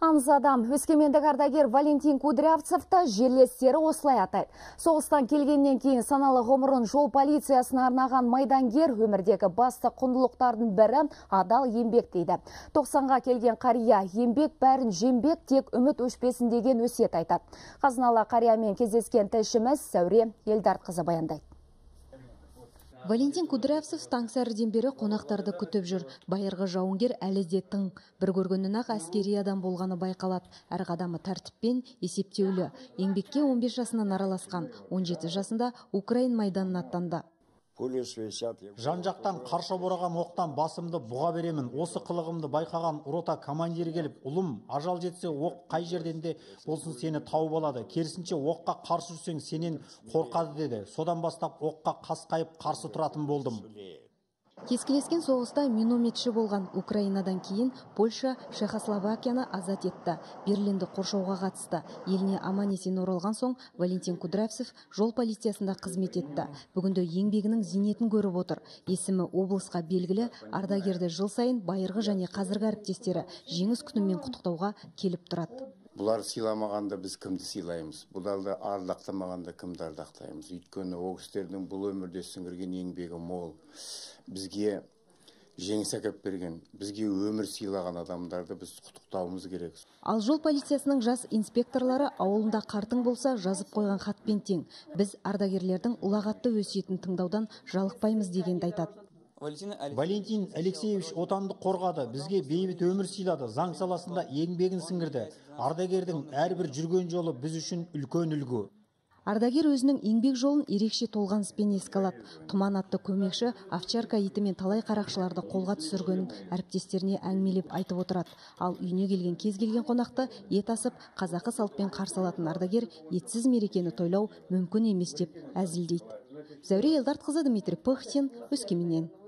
Аңыз өскемендік ардагер Валентин Кудрявцевті жерлестері осылай атайды. Соғыстан келгеннен кейін саналы ғұмырын жол полициясына арнаған майдангер өмірдегі басты құндылықтардың бірі адал еңбек дейді. 90-ға келген қария еңбек бәрін жембек, тек үміт өшпесін деген өсиет айтады. Қазыналы қариямен кездескен тілшіміз Сәуре Елдартқызы баяндайды. Валентин Кудрявцев таңсәріден бері қонақтарды күтіп жүр. Байырғы жауынгер әлі де тың. Бір көргеннен-ақ әскери адам болғаны байқалады. Әр қадамы тәртіппен, есептеулі. Еңбекке 15 жасынан араласқан. 17 жасында Украин майданына аттанды. Жан-жақтан қарша бораған оқтан басымды бұға беремін. Осы қылығымды байқаған рота командирі келіп, ұлым, ажал жетсе оқ қай жерден де болсын сені тауып алады. Керісінше оққа қарсы жүрсең сенен қорқады деді. Содан бастап оққа қасқайып қарсы тұратын болдым. Кескілескен соғыста минометші болған. Украинадан кейін Польша Чехословакияны азат етті. Берлинді қоршауға қатысты. Еліне аман-есен оралған соң Валентин Кудрявцев жол полициясында қызмет етті. Бүгінде еңбегінің зейнетін көріп отыр. Есімі облысқа белгілі, ардагерді жыл сайын байырғы және қазіргі әріптестері жеңіс күнімен құттықтауға келіп тұрады. Бұлар сыйламағанда біз кімді сыйлаймыз? Бұларды ардақтамағанда кімді ардақтаймыз? Өйткені ол кісілердің бұл өмірде сіңірген еңбегі мол. Бізге жеңіс әкеп берген, бізге өмір сыйлаған адамдарды біз құттықтауымыз керек. Ал жол полициясының жас инспекторлары ауылында қартың болса жазып қойған хатпен тең. Біз ардагерлердің ұлағатты өсиетін тыңдаудан жалықпаймыз дегенді айтады. Валентин Алексеевич отанды қорғады, бізге бейбіт өмір сыйлады, заң саласында еңбегін сіңірді. Ардагердің әрбір жүрген жолы біз үшін үлкен үлгі. Ардагер өзінің еңбек жолын ерекше толғаныспен еске алады. Тұман атты көмекші овчарка итімен талай қарақшыларды қолға түсіргенін әріптестеріне әңгімелеп айтып отырады. Ал үйіне келген кез келген қонақты ет асып, қазақы салтпен қарсы алатын ардагер етсіз мерекені тойлау мүмкін емес деп әзілдейді. Зәуре Елдартқызы, Дмитрий Пыхтин, Өскеменнен.